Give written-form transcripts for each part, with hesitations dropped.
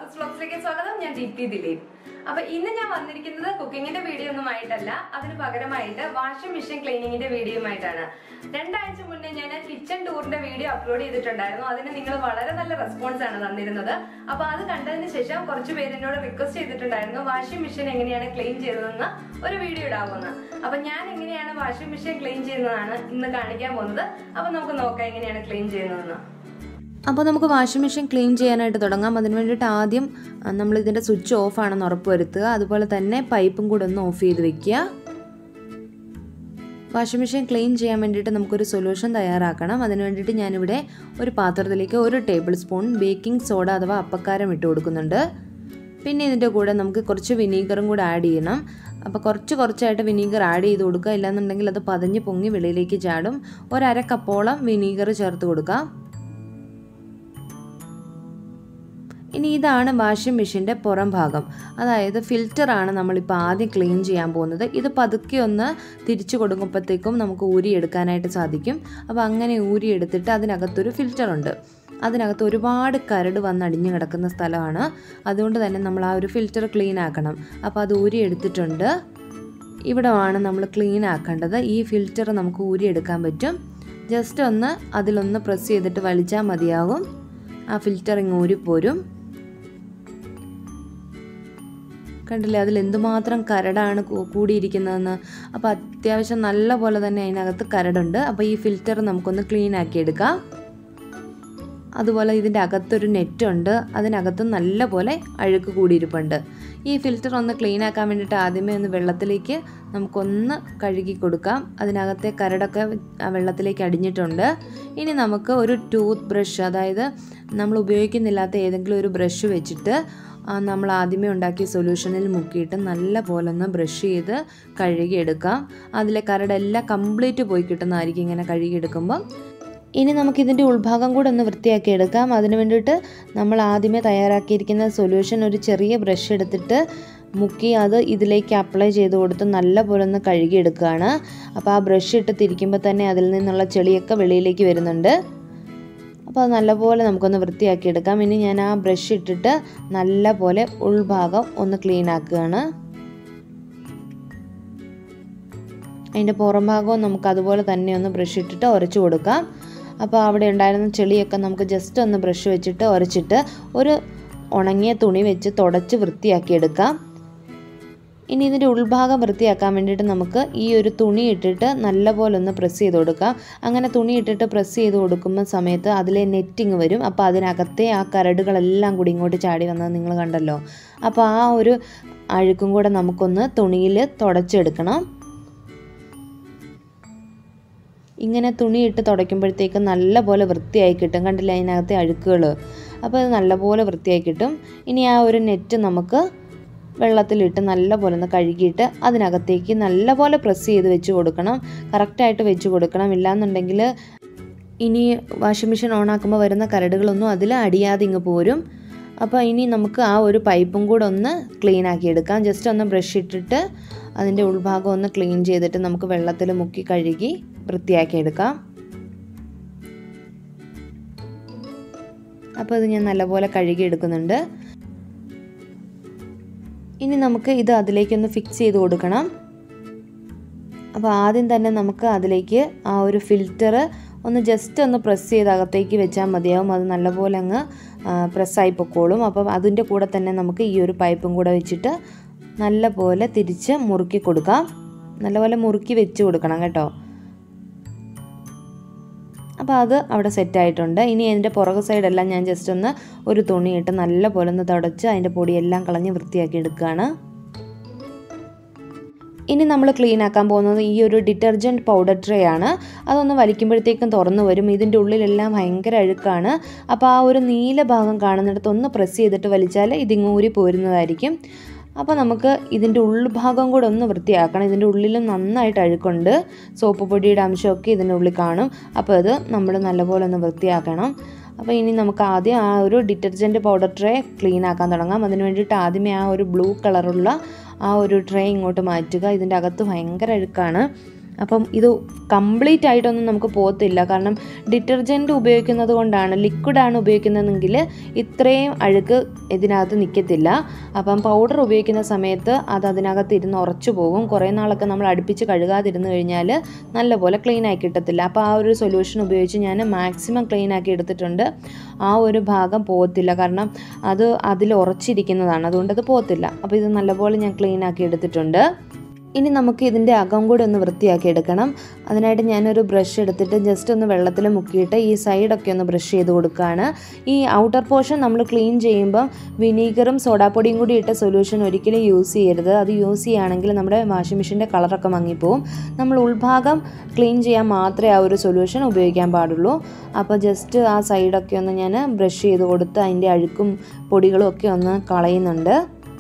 Roses വ്ലോഗ്സിലേക്ക് സ്വാഗതം. ഞാൻ ദീപ്തി ദിലീപ്. അപ്പൊ ഇന്ന് ഞാൻ വന്നിരിക്കുന്നത് കുക്കിങ്ങിന്റെ വീഡിയോ ഒന്നും ആയിട്ടല്ല, അതിന് പകരമായിട്ട് വാഷിംഗ് മെഷീൻ ക്ലീനിങ്ങിന്റെ വീഡിയോയുമായിട്ടാണ്. 2 ആഴ്ച മുന്നേ ഞാൻ കിച്ചൺ ടൂറിന്റെ വീഡിയോ അപ്ലോഡ് ചെയ്തിട്ടുണ്ടായിരുന്നു. അതിന് നിങ്ങൾ വളരെ നല്ല റെസ്പോൺസ് ആണ് തന്നിരുന്നത്. അപ്പൊ അത് കണ്ടതിന് ശേഷം കുറച്ച് പേര് എന്നോട് റിക്വസ്റ്റ് ചെയ്തിട്ടുണ്ടായിരുന്നു വാഷിംഗ് മെഷീൻ എങ്ങനെയാണ് ക്ലീൻ ചെയ്തതെന്ന് ഒരു വീഡിയോ ഇടാവുമെന്ന്. അപ്പൊ ഞാൻ എങ്ങനെയാണ് വാഷിംഗ് മെഷീൻ ക്ലീൻ ചെയ്യുന്നതാണ് ഇന്ന് കാണിക്കാൻ പോകുന്നത്. അപ്പൊ നമുക്ക് നോക്കാം എങ്ങനെയാണ് ക്ലീൻ ചെയ്യുന്നതെന്ന്. അപ്പോൾ നമുക്ക് വാഷിംഗ് മെഷീൻ ക്ലീൻ ചെയ്യാനായിട്ട് തുടങ്ങാം. അതിന് വേണ്ടിയിട്ട് ആദ്യം നമ്മൾ ഇതിൻ്റെ സ്വിച്ച് ഓഫ് ആണെന്ന് ഉറപ്പ് വരുത്തുക. അതുപോലെ തന്നെ പൈപ്പും കൂടെ ഒന്ന് ഓഫ് ചെയ്ത് വെക്കുക. വാഷിംഗ് മെഷീൻ ക്ലീൻ ചെയ്യാൻ വേണ്ടിയിട്ട് നമുക്കൊരു സൊല്യൂഷൻ തയ്യാറാക്കണം. അതിന് വേണ്ടിയിട്ട് ഞാനിവിടെ ഒരു പാത്രത്തിലേക്ക് 1 ടേബിൾ സ്പൂൺ ബേക്കിംഗ് സോഡ അഥവാ അപ്പക്കാരം ഇട്ട് കൊടുക്കുന്നുണ്ട്. പിന്നെ ഇതിൻ്റെ കൂടെ നമുക്ക് കുറച്ച് വിനീഗറും കൂടെ ആഡ് ചെയ്യണം. അപ്പോൾ കുറച്ചായിട്ട് വിനീഗർ ആഡ് ചെയ്ത് കൊടുക്കുക. ഇല്ലാന്നുണ്ടെങ്കിൽ അത് പതഞ്ഞ് പൊങ്ങി വെളിയിലേക്ക് ചാടും. 1/2 കപ്പോളം വിനീഗർ ചേർത്ത് കൊടുക്കാം. ഇനി ഇതാണ് വാഷിംഗ് മെഷീൻ്റെ പുറം ഭാഗം, അതായത് ഫിൽറ്ററാണ് നമ്മളിപ്പോൾ ആദ്യം ക്ലീൻ ചെയ്യാൻ പോകുന്നത്. ഇത് പതുക്കെ ഒന്ന് തിരിച്ചു കൊടുക്കുമ്പോഴത്തേക്കും നമുക്ക് ഊരിയെടുക്കാനായിട്ട് സാധിക്കും. അപ്പോൾ അങ്ങനെ ഊരിയെടുത്തിട്ട് അതിനകത്തൊരു ഫിൽറ്ററുണ്ട്. അതിനകത്ത് ഒരുപാട് കരട് വന്ന് അടിഞ്ഞു കിടക്കുന്ന സ്ഥലമാണ്. അതുകൊണ്ട് തന്നെ നമ്മൾ ആ ഒരു ഫിൽറ്റർ ക്ലീൻ ആക്കണം. അപ്പോൾ അത് ഊരിയെടുത്തിട്ടുണ്ട്. ഇവിടെയാണ് നമ്മൾ ക്ലീൻ ആക്കേണ്ടത്. ഈ ഫിൽറ്റർ നമുക്ക് ഊരിയെടുക്കാൻ പറ്റും. ജസ്റ്റ് ഒന്ന് അതിലൊന്ന് പ്രസ് ചെയ്തിട്ട് വലിച്ചാൽ മതിയാകും. ആ ഫിൽറ്റർ ഇങ്ങ് ഊരിപ്പോരും. കണ്ടില്ലേ, അതിൽ എന്തുമാത്രം കരടാണ് കൂടിയിരിക്കുന്നതെന്ന്. അപ്പോൾ അത്യാവശ്യം നല്ല പോലെ തന്നെ അതിനകത്ത് കരടുണ്ട്. അപ്പോൾ ഈ ഫിൽറ്റർ നമുക്കൊന്ന് ക്ലീൻ ആക്കി എടുക്കാം. അതുപോലെ ഇതിൻ്റെ അകത്തൊരു നെറ്റുണ്ട്, അതിനകത്ത് നല്ല പോലെ അഴുക്ക് കൂടിയിരിപ്പുണ്ട്. ഈ ഫിൽറ്റർ ഒന്ന് ക്ലീൻ ആക്കാൻ വേണ്ടിയിട്ട് ആദ്യമേ ഒന്ന് വെള്ളത്തിലേക്ക് നമുക്കൊന്ന് കഴുകി കൊടുക്കാം. അതിനകത്തെ കരടൊക്കെ വെള്ളത്തിലേക്ക് അടിഞ്ഞിട്ടുണ്ട്. ഇനി നമുക്ക് ഒരു ടൂത്ത് ബ്രഷ്, അതായത് നമ്മൾ ഉപയോഗിക്കുന്നില്ലാത്ത ഏതെങ്കിലും ഒരു ബ്രഷ് വെച്ചിട്ട് നമ്മൾ ആദ്യമേ ഉണ്ടാക്കിയ സൊല്യൂഷനിൽ മുക്കിയിട്ട് നല്ല പോലെ ഒന്ന് ബ്രഷ് ചെയ്ത് കഴുകിയെടുക്കാം. അതിലെ കരടെല്ലാം കംപ്ലീറ്റ് പോയി കിട്ടുന്നതായിരിക്കും ഇങ്ങനെ കഴുകിയെടുക്കുമ്പോൾ. ഇനി നമുക്കിതിൻ്റെ ഉൾഭാഗം കൂടെ ഒന്ന് വൃത്തിയാക്കി എടുക്കാം. അതിന് വേണ്ടിയിട്ട് നമ്മൾ ആദ്യമേ തയ്യാറാക്കിയിരിക്കുന്ന സൊല്യൂഷൻ ഒരു ചെറിയ ബ്രഷ് എടുത്തിട്ട് മുക്കി അത് ഇതിലേക്ക് അപ്ലൈ ചെയ്ത് കൊടുത്ത് നല്ല പോലെ ഒന്ന് കഴുകിയെടുക്കുകയാണ്. അപ്പോൾ ആ ബ്രഷ് ഇട്ട് തിരിക്കുമ്പോൾ തന്നെ അതിൽ നിന്നുള്ള ചെളിയൊക്കെ വെളിയിലേക്ക് വരുന്നുണ്ട്. അപ്പോൾ അത് നല്ലപോലെ നമുക്കൊന്ന് വൃത്തിയാക്കി എടുക്കാം. ഇനി ഞാൻ ആ ബ്രഷ് ഇട്ടിട്ട് നല്ല പോലെ ഉൾഭാഗം ഒന്ന് ക്ലീൻ ആക്കുകയാണ്. അതിൻ്റെ പുറം ഭാഗവും നമുക്ക് അതുപോലെ തന്നെ ഒന്ന് ബ്രഷ് ഇട്ടിട്ട് ഉരച്ചു കൊടുക്കാം. അപ്പോൾ അവിടെ ഉണ്ടായിരുന്ന ചെളിയൊക്കെ നമുക്ക് ജസ്റ്റ് ഒന്ന് ബ്രഷ് വെച്ചിട്ട് ഉരച്ചിട്ട് ഒരു ഉണങ്ങിയ തുണി വെച്ച് തുടച്ച് വൃത്തിയാക്കി എടുക്കാം. ഇനി ഇതിൻ്റെ ഉൾഭാഗം വൃത്തിയാക്കാൻ വേണ്ടിയിട്ട് നമുക്ക് ഈ ഒരു തുണി ഇട്ടിട്ട് നല്ലപോലെ ഒന്ന് പ്രസ് ചെയ്ത് കൊടുക്കാം. അങ്ങനെ തുണി ഇട്ടിട്ട് പ്രസ് ചെയ്ത് കൊടുക്കുന്ന സമയത്ത് അതിലെ നെറ്റിങ് വരും. അപ്പോൾ അതിനകത്തെ ആ കരടുകളെല്ലാം കൂടി ഇങ്ങോട്ട് ചാടി വന്നത് നിങ്ങൾ കണ്ടല്ലോ. അപ്പോൾ ആ ഒരു അഴുക്കും കൂടെ നമുക്കൊന്ന് തുണിയിൽ തുടച്ചെടുക്കണം. ഇങ്ങനെ തുണിയിട്ട് തുടയ്ക്കുമ്പോഴത്തേക്ക് നല്ലപോലെ വൃത്തിയായി കിട്ടും. കണ്ടില്ല അതിനകത്തെ അഴുക്കുകൾ. അപ്പോൾ അത് നല്ലപോലെ വൃത്തിയായി കിട്ടും. ഇനി ആ ഒരു നെറ്റ് നമുക്ക് വെള്ളത്തിലിട്ട് നല്ലപോലെ ഒന്ന് കഴുകിയിട്ട് അതിനകത്തേക്ക് നല്ലപോലെ പ്രസ് ചെയ്ത് വെച്ച് കൊടുക്കണം. കറക്റ്റായിട്ട് വെച്ച് കൊടുക്കണം. ഇല്ലാന്നുണ്ടെങ്കിൽ ഇനി വാഷിംഗ് മെഷീൻ ഓണാക്കുമ്പോൾ വരുന്ന കരടുകളൊന്നും അതിൽ അടിയാതെ ഇങ്ങ് പോരും. അപ്പോൾ ഇനി നമുക്ക് ആ ഒരു പൈപ്പും കൂടെ ഒന്ന് ക്ലീൻ ആക്കി എടുക്കാം. ജസ്റ്റ് ഒന്ന് ബ്രഷ് ഇട്ടിട്ട് അതിൻ്റെ ഉൾഭാഗം ഒന്ന് ക്ലീൻ ചെയ്തിട്ട് നമുക്ക് വെള്ളത്തിൽ മുക്കി കഴുകി വൃത്തിയാക്കി എടുക്കാം. അപ്പോൾ ഇത് ഞാൻ നല്ലപോലെ കഴുകി എടുക്കുന്നുണ്ട്. ഇനി നമുക്ക് ഇത് അതിലേക്കൊന്ന് ഫിക്സ് ചെയ്ത് കൊടുക്കണം. അപ്പോൾ ആദ്യം തന്നെ നമുക്ക് അതിലേക്ക് ആ ഒരു ഫിൽറ്റർ ഒന്ന് ജസ്റ്റ് ഒന്ന് പ്രസ് ചെയ്ത് അകത്തേക്ക് വെച്ചാൽ മതിയാവും. അത് നല്ലപോലെ അങ്ങ് പ്രസ്സായി പൊക്കോളും. അപ്പോൾ അതിൻ്റെ കൂടെ തന്നെ നമുക്ക് ഈ ഒരു പൈപ്പും കൂടെ വെച്ചിട്ട് നല്ലപോലെ തിരിച്ച് മുറുക്കി കൊടുക്കാം. നല്ലപോലെ മുറുക്കി വെച്ച് കൊടുക്കണം കേട്ടോ. അപ്പോൾ അത് അവിടെ സെറ്റായിട്ടുണ്ട്. ഇനി അതിൻ്റെ പുറകു സൈഡെല്ലാം ഞാൻ ജസ്റ്റ് ഒന്ന് ഒരു തുണിയിട്ട് നല്ല പോലെ ഒന്ന് തുടച്ച് അതിൻ്റെ പൊടിയെല്ലാം കളഞ്ഞ് വൃത്തിയാക്കി എടുക്കുകയാണ്. ഇനി നമ്മൾ ക്ലീൻ ആക്കാൻ പോകുന്നത് ഈ ഒരു ഡിറ്റർജൻറ്റ് പൗഡർ ട്രേ ആണ്. അതൊന്ന് വലിക്കുമ്പോഴത്തേക്കും തുറന്നു വരും. ഇതിൻ്റെ ഉള്ളിലെല്ലാം ഭയങ്കര അഴുക്കാണ്. അപ്പോൾ ആ ഒരു നീല ഭാഗം കാണുന്നിടത്ത് ഒന്ന് പ്രസ് ചെയ്തിട്ട് വലിച്ചാൽ ഇതിങ്ങൂരി പോരുന്നതായിരിക്കും. അപ്പോൾ നമുക്ക് ഇതിൻ്റെ ഉൾഭാഗം കൂടെ ഒന്ന് വൃത്തിയാക്കണം. ഇതിൻ്റെ ഉള്ളിലും നന്നായിട്ട് അഴുക്കുണ്ട്. സോപ്പ് പൊടിയുടെ അംശമൊക്കെ ഇതിൻ്റെ ഉള്ളിൽ കാണും. അപ്പോൾ അത് നമ്മൾ നല്ലപോലെ ഒന്ന് വൃത്തിയാക്കണം. അപ്പോൾ ഇനി നമുക്ക് ആദ്യം ആ ഒരു ഡിറ്റർജൻറ്റ് പൗഡർ ട്രേ ക്ലീൻ ആക്കാൻ തുടങ്ങാം. അതിന് വേണ്ടിയിട്ട് ആദ്യമേ ആ ഒരു ബ്ലൂ കളറുള്ള ആ ഒരു ട്രേ ഇങ്ങോട്ട് മാറ്റുക. ഇതിൻ്റെ അകത്ത് ഭയങ്കര അഴുക്കാണ്. അപ്പം ഇത് കംപ്ലീറ്റ് ആയിട്ടൊന്നും നമുക്ക് പോകത്തില്ല, കാരണം ഡിറ്റർജൻറ്റ് ഉപയോഗിക്കുന്നത് കൊണ്ടാണ്. ലിക്വിഡാണ് ഉപയോഗിക്കുന്നതെങ്കിൽ ഇത്രയും അഴുക്ക് ഇതിനകത്ത് നിൽക്കത്തില്ല. അപ്പം പൗഡർ ഉപയോഗിക്കുന്ന സമയത്ത് അത് അതിനകത്ത് ഇരുന്ന് ഉറച്ചു പോകും. കുറേ നാളൊക്കെ നമ്മൾ അടുപ്പിച്ച് കഴുകാതിരുന്ന് കഴിഞ്ഞാൽ നല്ലപോലെ ക്ലീൻ ആക്കി കിട്ടത്തില്ല. അപ്പോൾ ആ ഒരു സൊല്യൂഷൻ ഉപയോഗിച്ച് ഞാൻ മാക്സിമം ക്ലീൻ ആക്കി എടുത്തിട്ടുണ്ട്. ആ ഒരു ഭാഗം പോകത്തില്ല, കാരണം അത് അതിൽ ഉറച്ചിരിക്കുന്നതാണ്, അതുകൊണ്ട് അത് പോകത്തില്ല. അപ്പോൾ ഇത് നല്ലപോലെ ഞാൻ ക്ലീൻ ആക്കി എടുത്തിട്ടുണ്ട്. ഇനി നമുക്ക് ഇതിൻ്റെ അകം കൂടി ഒന്ന് വൃത്തിയാക്കി എടുക്കണം. അതിനായിട്ട് ഞാനൊരു ബ്രഷ് എടുത്തിട്ട് ജസ്റ്റ് ഒന്ന് വെള്ളത്തിൽ മുക്കിയിട്ട് ഈ സൈഡൊക്കെ ഒന്ന് ബ്രഷ് ചെയ്ത് കൊടുക്കുകയാണ്. ഈ ഔട്ടർ പോർഷൻ നമ്മൾ ക്ലീൻ ചെയ്യുമ്പം വിനീഗറും സോഡാപ്പൊടിയും കൂടി ഇട്ട സൊല്യൂഷൻ ഒരിക്കലും യൂസ് ചെയ്യരുത്. അത് യൂസ് ചെയ്യുകയാണെങ്കിൽ നമ്മുടെ വാഷിംഗ് മെഷീൻ്റെ കളറൊക്കെ മങ്ങിപ്പോവും. നമ്മൾ ഉൾഭാഗം ക്ലീൻ ചെയ്യാൻ മാത്രമേ ആ ഒരു സൊല്യൂഷൻ ഉപയോഗിക്കാൻ പാടുള്ളൂ. അപ്പോൾ ജസ്റ്റ് ആ സൈഡൊക്കെ ഒന്ന് ഞാൻ ബ്രഷ് ചെയ്ത് കൊടുത്ത് അതിൻ്റെ അഴുക്കും പൊടികളും ഒക്കെ ഒന്ന് കളയുന്നുണ്ട്.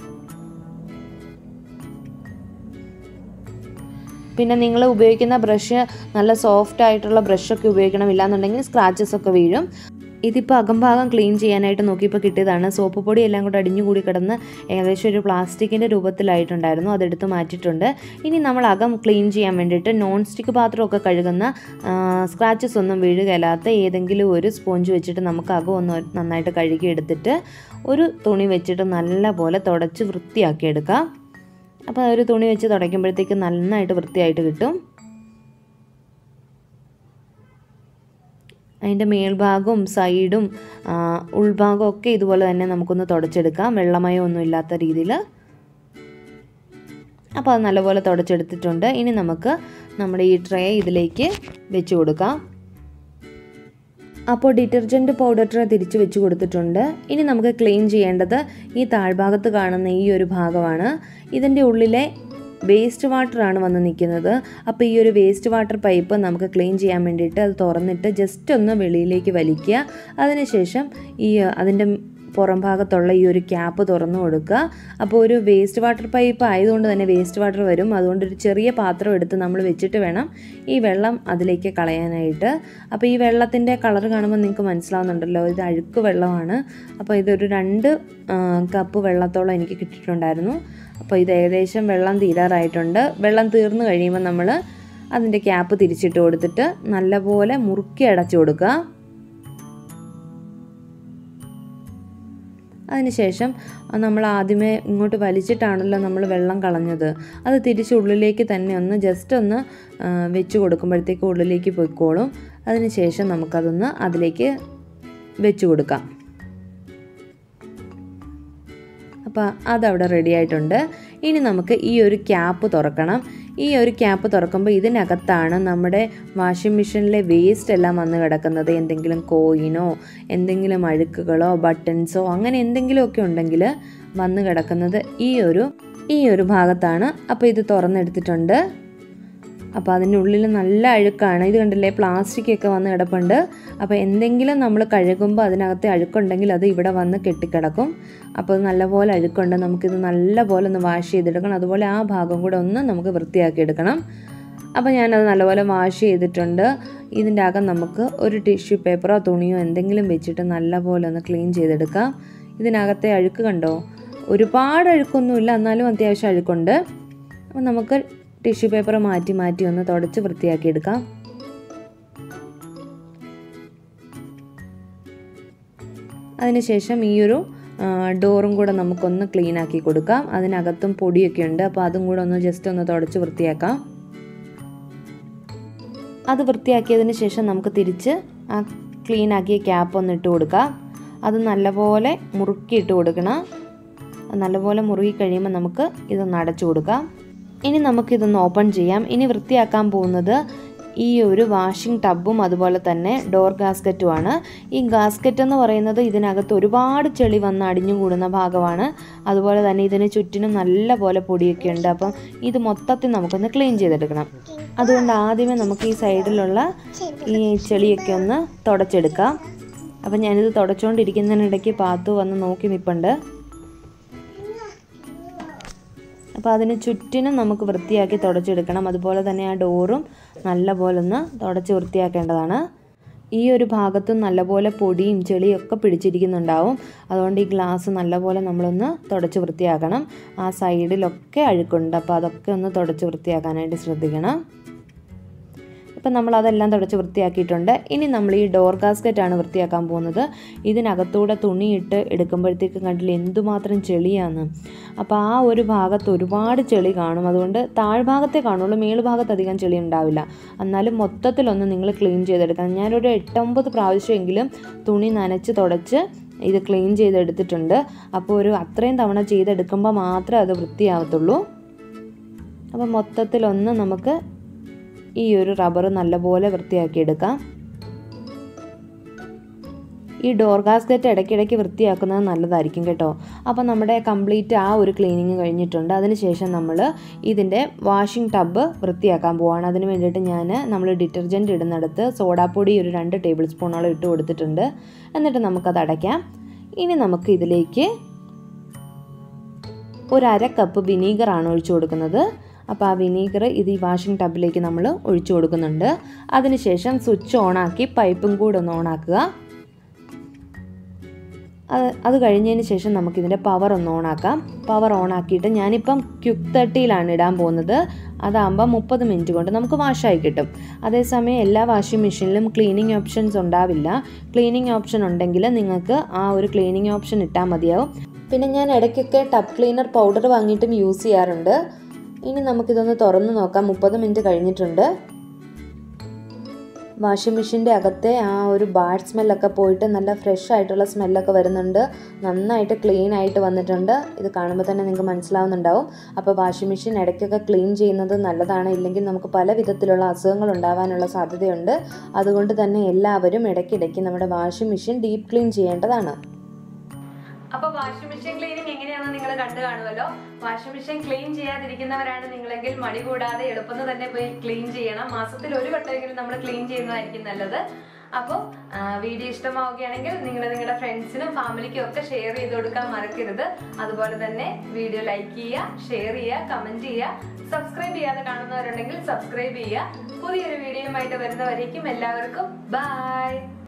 പിന്നെ നിങ്ങൾ ഉപയോഗിക്കുന്ന ബ്രഷ് നല്ല സോഫ്റ്റ് ആയിട്ടുള്ള ബ്രഷൊക്കെ ഉപയോഗിക്കണം, ഇല്ലാന്നുണ്ടെങ്കിൽ സ്ക്രാച്ചസ് ഒക്കെ വീഴും. ഇതിപ്പോൾ അകംഭാഗം ക്ലീൻ ചെയ്യാനായിട്ട് നോക്കിയപ്പോൾ കിട്ടിയതാണ്. സോപ്പ് പൊടി എല്ലാം കൂടെ അടിഞ്ഞുകൂടി കിടന്ന് ഏകദേശം ഒരു പ്ലാസ്റ്റിക്കിൻ്റെ രൂപത്തിലായിട്ടുണ്ടായിരുന്നു, അതെടുത്ത് മാറ്റിയിട്ടുണ്ട്. ഇനി നമ്മൾ അകം ക്ലീൻ ചെയ്യാൻ വേണ്ടിയിട്ട് നോൺ സ്റ്റിക്ക് പാത്രമൊക്കെ കഴുകുന്ന സ്ക്രാച്ചസ് ഒന്നും വീഴുകയില്ലാത്ത ഏതെങ്കിലും ഒരു സ്പോഞ്ച് വെച്ചിട്ട് നമുക്ക് അകം ഒന്ന് നന്നായിട്ട് കഴുകി എടുത്തിട്ട് ഒരു തുണി വെച്ചിട്ട് നല്ലപോലെ തുടച്ച് വൃത്തിയാക്കി എടുക്കാം. അപ്പോൾ ഒരു തുണി വെച്ച് തുടയ്ക്കുമ്പോഴത്തേക്ക് നന്നായിട്ട് വൃത്തിയായിട്ട് കിട്ടും. അതിൻ്റെ മേൽഭാഗവും സൈഡും ഉൾഭാഗവും ഒക്കെ ഇതുപോലെ തന്നെ നമുക്കൊന്ന് തുടച്ചെടുക്കാം, വെള്ളമയം ഒന്നും ഇല്ലാത്ത രീതിയിൽ. അപ്പോൾ അത് നല്ലപോലെ തുടച്ചെടുത്തിട്ടുണ്ട്. ഇനി നമുക്ക് നമ്മുടെ ഈ ട്രേ ഇതിലേക്ക് വെച്ച് കൊടുക്കാം. അപ്പോൾ ഡിറ്റർജൻറ്റ് പൗഡർ ട്രേ തിരിച്ച് വെച്ച് കൊടുത്തിട്ടുണ്ട്. ഇനി നമുക്ക് ക്ലീൻ ചെയ്യേണ്ടത് ഈ താഴ്ഭാഗത്ത് കാണുന്ന ഈ ഒരു ഭാഗമാണ്. ഇതിൻ്റെ ഉള്ളിലെ വേസ്റ്റ് വാട്ടറാണ് വന്ന് നിൽക്കുന്നത്. അപ്പോൾ ഈ ഒരു വേസ്റ്റ് വാട്ടർ പൈപ്പ് നമുക്ക് ക്ലീൻ ചെയ്യാൻ വേണ്ടിയിട്ട് അത് തുറന്നിട്ട് ജസ്റ്റ് ഒന്ന് വെളിയിലേക്ക് വലിക്കുക. അതിനുശേഷം അതിൻ്റെ പുറം ഭാഗത്തുള്ള ഈ ഒരു ക്യാപ്പ് തുറന്നു കൊടുക്കുക. അപ്പോൾ ഒരു വേസ്റ്റ് വാട്ടർ പൈപ്പ് ആയതുകൊണ്ട് തന്നെ വേസ്റ്റ് വാട്ടർ വരും. അതുകൊണ്ട് ഒരു ചെറിയ പാത്രം എടുത്ത് നമ്മൾ വെച്ചിട്ട് വേണം ഈ വെള്ളം അതിലേക്ക് കളയാനായിട്ട്. അപ്പോൾ ഈ വെള്ളത്തിൻ്റെ കളർ കാണുമ്പോൾ നിങ്ങൾക്ക് മനസ്സിലാവുന്നുണ്ടല്ലോ, ഇത് അഴുക്ക് വെള്ളമാണ്. അപ്പോൾ ഇതൊരു 2 കപ്പ് വെള്ളത്തോളം എനിക്ക് കിട്ടിയിട്ടുണ്ടായിരുന്നു. അപ്പോൾ ഇത് ഏകദേശം വെള്ളം തീരാറായിട്ടുണ്ട്. വെള്ളം തീർന്നു കഴിയുമ്പോൾ നമ്മൾ അതിൻ്റെ ക്യാപ്പ് തിരിച്ചിട്ട് കൊടുത്തിട്ട് നല്ലപോലെ മുറുക്കി അടച്ചു കൊടുക്കുക. അതിനുശേഷം നമ്മൾ ആദ്യമേ ഇങ്ങോട്ട് വലിച്ചിട്ടാണല്ലോ നമ്മൾ വെള്ളം കളഞ്ഞത്, അത് തിരിച്ച് ഉള്ളിലേക്ക് തന്നെ ഒന്ന് ജസ്റ്റ് ഒന്ന് വെച്ച് കൊടുക്കുമ്പോഴത്തേക്ക് ഉള്ളിലേക്ക് പൊയ്ക്കോളും. അതിനുശേഷം നമുക്കതൊന്ന് അതിലേക്ക് വെച്ച് കൊടുക്കാം. അപ്പോൾ അതവിടെ റെഡി ആയിട്ടുണ്ട്. ഇനി നമുക്ക് ഈ ഒരു ക്യാപ്പ് തുറക്കണം. ഈ ഒരു ക്യാപ്പ് തുറക്കുമ്പോൾ ഇതിനകത്താണ് നമ്മുടെ വാഷിംഗ് മെഷീനിലെ വേസ്റ്റ് എല്ലാം വന്ന് കിടക്കുന്നത്. എന്തെങ്കിലും കോയിനോ എന്തെങ്കിലും അഴുക്കുകളോ ബട്ടൺസോ അങ്ങനെ എന്തെങ്കിലുമൊക്കെ ഉണ്ടെങ്കിൽ വന്ന് കിടക്കുന്നത് ഈ ഒരു ഭാഗത്താണ്. അപ്പോൾ ഇത് തുറന്നെടുത്തിട്ടുണ്ട്. അപ്പോൾ അതിൻ്റെ ഉള്ളിൽ നല്ല അഴുക്കാണ്. ഇത് കണ്ടില്ലേ, പ്ലാസ്റ്റിക്കൊക്കെ വന്ന് കിടപ്പുണ്ട്. അപ്പോൾ എന്തെങ്കിലും നമ്മൾ കഴുകുമ്പോൾ അതിനകത്ത് അഴുക്കുണ്ടെങ്കിൽ അത് ഇവിടെ വന്ന് കെട്ടിക്കിടക്കും. അപ്പോൾ അത് നല്ലപോലെ അഴുക്കുണ്ട്. നമുക്കിത് നല്ലപോലെ ഒന്ന് വാഷ് ചെയ്തെടുക്കണം. അതുപോലെ ആ ഭാഗം കൂടെ ഒന്ന് നമുക്ക് വൃത്തിയാക്കി എടുക്കണം. അപ്പോൾ ഞാനത് നല്ലപോലെ വാഷ് ചെയ്തിട്ടുണ്ട്. ഇതിൻ്റെ അകം നമുക്ക് ഒരു ടിഷ്യൂ പേപ്പറോ തുണിയോ എന്തെങ്കിലും വെച്ചിട്ട് നല്ലപോലെ ഒന്ന് ക്ലീൻ ചെയ്തെടുക്കാം. ഇതിനകത്തെ അഴുക്ക് കണ്ടോ, ഒരുപാട് അഴുക്കൊന്നുമില്ല, എന്നാലും അത്യാവശ്യം അഴുക്കുണ്ട്. അപ്പോൾ നമുക്ക് ടിഷ്യൂ പേപ്പർ മാറ്റി മാറ്റി ഒന്ന് തുടച്ച് വൃത്തിയാക്കി എടുക്കാം. അതിനുശേഷം ഈ ഒരു ഡോറും കൂടെ നമുക്കൊന്ന് ക്ലീൻ ആക്കി കൊടുക്കാം. അതിനകത്തും പൊടിയൊക്കെ ഉണ്ട്. അപ്പോൾ അതും കൂടെ ഒന്ന് ജസ്റ്റ് ഒന്ന് തുടച്ച് വൃത്തിയാക്കാം. അത് വൃത്തിയാക്കിയതിന് ശേഷം നമുക്ക് തിരിച്ച് ആ ക്ലീൻ ആക്കിയ ക്യാപ്പ് ഒന്ന് ഇട്ട് കൊടുക്കാം. അത് നല്ലപോലെ മുറുക്കിയിട്ട് കൊടുക്കണം. നല്ലപോലെ മുറുകി കഴിയുമ്പോൾ നമുക്ക് ഇതൊന്ന് അടച്ചു കൊടുക്കാം. ഇനി നമുക്കിതൊന്ന് ഓപ്പൺ ചെയ്യാം. ഇനി വൃത്തിയാക്കാൻ പോകുന്നത് ഈ ഒരു വാഷിംഗ് ടബും അതുപോലെ തന്നെ ഡോർ ഗാസ്കറ്റുമാണ്. ഈ ഗാസ്കറ്റ് എന്ന് പറയുന്നത് ഇതിനകത്ത് ഒരുപാട് ചെളി വന്ന് അടിഞ്ഞു കൂടുന്ന ഭാഗമാണ്. അതുപോലെ തന്നെ ഇതിന് ചുറ്റിനും നല്ല പോലെ പൊടിയൊക്കെ ഉണ്ട്. അപ്പം ഇത് മൊത്തത്തിൽ നമുക്കൊന്ന് ക്ലീൻ ചെയ്തെടുക്കണം. അതുകൊണ്ട് ആദ്യമേ നമുക്ക് ഈ സൈഡിലുള്ള ഈ ചെളിയൊക്കെ ഒന്ന് തുടച്ചെടുക്കാം. അപ്പം ഞാനിത് തുടച്ചുകൊണ്ടിരിക്കുന്നതിനിടയ്ക്ക് പാത്തു വന്ന് നോക്കി നിൽപ്പുണ്ട്. അപ്പോൾ അതിന് ചുറ്റിനും നമുക്ക് വൃത്തിയാക്കി തുടച്ചെടുക്കണം. അതുപോലെ തന്നെ ആ ഡോറും നല്ലപോലെ ഒന്ന് തുടച്ച് വൃത്തിയാക്കേണ്ടതാണ്. ഈ ഒരു ഭാഗത്തും നല്ലപോലെ പൊടിയും ചെളിയും ഒക്കെ പിടിച്ചിരിക്കുന്നുണ്ടാവും. അതുകൊണ്ട് ഈ ഗ്ലാസ് നല്ലപോലെ നമ്മളൊന്ന് തുടച്ച് വൃത്തിയാക്കണം. ആ സൈഡിലൊക്കെ അഴുക്കുണ്ട്. അപ്പോൾ അതൊക്കെ ഒന്ന് തുടച്ച് വൃത്തിയാക്കാനായിട്ട് ശ്രദ്ധിക്കണം. ഇപ്പം നമ്മൾ അതെല്ലാം തുടച്ച് വൃത്തിയാക്കിയിട്ടുണ്ട്. ഇനി നമ്മൾ ഈ ഡോർ ഗാസ്കറ്റാണ് വൃത്തിയാക്കാൻ പോകുന്നത്. ഇതിനകത്തൂടെ തുണിയിട്ട് എടുക്കുമ്പോഴത്തേക്കും കണ്ടില്ല എന്തുമാത്രം ചെളിയാണ്. അപ്പോൾ ആ ഒരു ഭാഗത്ത് ഒരുപാട് ചെളി കാണും. അതുകൊണ്ട് താഴ്ഭാഗത്തേ കാണുള്ളൂ, മേളുഭാഗത്ത് അധികം ചെളി ഉണ്ടാവില്ല. എന്നാലും മൊത്തത്തിലൊന്ന് നിങ്ങൾ ക്ലീൻ ചെയ്തെടുക്കണം. ഞാനൊരു 8-9 പ്രാവശ്യമെങ്കിലും തുണി നനച്ച് തുടച്ച് ഇത് ക്ലീൻ ചെയ്തെടുത്തിട്ടുണ്ട്. അപ്പോൾ അത്രയും തവണ ചെയ്തെടുക്കുമ്പോൾ മാത്രമേ അത് വൃത്തിയാവത്തുള്ളൂ. അപ്പോൾ മൊത്തത്തിലൊന്ന് നമുക്ക് ഈ ഒരു റബ്ബർ നല്ലപോലെ വൃത്തിയാക്കിയെടുക്കാം. ഈ ഡോർ ഗാസ്കറ്റ് ഇടയ്ക്കിടയ്ക്ക് വൃത്തിയാക്കുന്നത് നല്ലതായിരിക്കും കേട്ടോ. അപ്പോൾ നമ്മുടെ കംപ്ലീറ്റ് ആ ഒരു ക്ലീനിങ് കഴിഞ്ഞിട്ടുണ്ട്. അതിനുശേഷം നമ്മൾ ഇതിൻ്റെ വാഷിംഗ് ടബ് വൃത്തിയാക്കാൻ പോവാണ്. അതിന് വേണ്ടിയിട്ട് നമ്മൾ ഡിറ്റർജൻറ്റ് ഇടുന്നിടത്ത് സോഡാപ്പൊടി ഒരു 2 ടേബിൾ സ്പൂണോളം ഇട്ട് കൊടുത്തിട്ടുണ്ട്. എന്നിട്ട് നമുക്കത് അടയ്ക്കാം. ഇനി നമുക്ക് ഇതിലേക്ക് ഒരു 1/2 കപ്പ് വിനീഗറാണ് ഒഴിച്ചു കൊടുക്കുന്നത്. അപ്പോൾ ആ വിനീഗർ ഈ വാഷിംഗ് ടബിലേക്ക് നമ്മൾ ഒഴിച്ചു കൊടുക്കുന്നുണ്ട്. അതിനുശേഷം സ്വിച്ച് ഓണാക്കി പൈപ്പും കൂടെ ഒന്ന് ഓണാക്കുക. അത് കഴിഞ്ഞതിന് ശേഷം നമുക്കിതിൻ്റെ പവർ ഒന്ന് ഓണാക്കാം. പവർ ഓണാക്കിയിട്ട് ഞാനിപ്പം ക്വിക്ക് 30യിലാണ് ഇടാൻ പോകുന്നത്. അതാകുമ്പോൾ 30 മിനിറ്റ് കൊണ്ട് നമുക്ക് വാഷായി കിട്ടും. അതേസമയം എല്ലാ വാഷിംഗ് മെഷീനിലും ക്ലീനിങ് ഓപ്ഷൻസ് ഉണ്ടാവില്ല. ക്ലീനിങ് ഓപ്ഷൻ ഉണ്ടെങ്കിൽ നിങ്ങൾക്ക് ആ ഒരു ക്ലീനിങ് ഓപ്ഷൻ ഇട്ടാൽ മതിയാവും. പിന്നെ ഞാൻ ഇടയ്ക്കൊക്കെ ടബ് ക്ലീനർ പൗഡർ വാങ്ങിയിട്ടും യൂസ് ചെയ്യാറുണ്ട്. ഇനി നമുക്കിതൊന്ന് തുറന്ന് നോക്കാം. 30 മിനിറ്റ് കഴിഞ്ഞിട്ടുണ്ട്. വാഷിംഗ് മെഷീൻ്റെ അകത്തെ ആ ഒരു ബാഡ് സ്മെല്ലൊക്കെ പോയിട്ട് നല്ല ഫ്രഷ് ആയിട്ടുള്ള സ്മെല്ലൊക്കെ വരുന്നുണ്ട്. നന്നായിട്ട് ക്ലീൻ ആയിട്ട് വന്നിട്ടുണ്ട്. ഇത് കാണുമ്പോൾ തന്നെ നിങ്ങൾക്ക് മനസ്സിലാവുന്നുണ്ടാവും. അപ്പോൾ വാഷിംഗ് മെഷീൻ ഇടയ്ക്കൊക്കെ ക്ലീൻ ചെയ്യുന്നത് നല്ലതാണ്. ഇല്ലെങ്കിൽ നമുക്ക് പല വിധത്തിലുള്ള അസുഖങ്ങൾ ഉണ്ടാവാനുള്ള സാധ്യതയുണ്ട്. അതുകൊണ്ട് തന്നെ എല്ലാവരും ഇടയ്ക്കിടയ്ക്ക് നമ്മുടെ വാഷിംഗ് മെഷീൻ ഡീപ്പ് ക്ലീൻ ചെയ്യേണ്ടതാണ്. അപ്പോൾ വാഷിംഗ് മെഷീൻ ക്ലീനിങ് എങ്ങനെയാണെന്ന് നിങ്ങൾ കണ്ടു കാണുമല്ലോ. വാഷിംഗ് മെഷീൻ ക്ലീൻ ചെയ്യാതിരിക്കുന്നവരാണ് നിങ്ങളെങ്കിൽ മടി കൂടാതെ എളുപ്പം തന്നെ പോയി ക്ലീൻ ചെയ്യണം. മാസത്തിൽ ഒരു വട്ടമെങ്കിലും നമ്മൾ ക്ലീൻ ചെയ്യുന്നതായിരിക്കും നല്ലത്. അപ്പോൾ വീഡിയോ ഇഷ്ടമാവുകയാണെങ്കിൽ നിങ്ങൾ നിങ്ങളുടെ ഫ്രണ്ട്സിനും ഫാമിലിക്കും ഒക്കെ ഷെയർ ചെയ്ത് കൊടുക്കാൻ മറക്കരുത്. അതുപോലെ തന്നെ വീഡിയോ ലൈക്ക് ചെയ്യുക, ഷെയർ ചെയ്യുക, കമന്റ് ചെയ്യുക. സബ്സ്ക്രൈബ് ചെയ്യാതെ കാണുന്നവരുണ്ടെങ്കിൽ സബ്സ്ക്രൈബ് ചെയ്യുക. പുതിയൊരു വീഡിയോയുമായിട്ട് വരുന്നവരേക്കും എല്ലാവർക്കും ബൈ.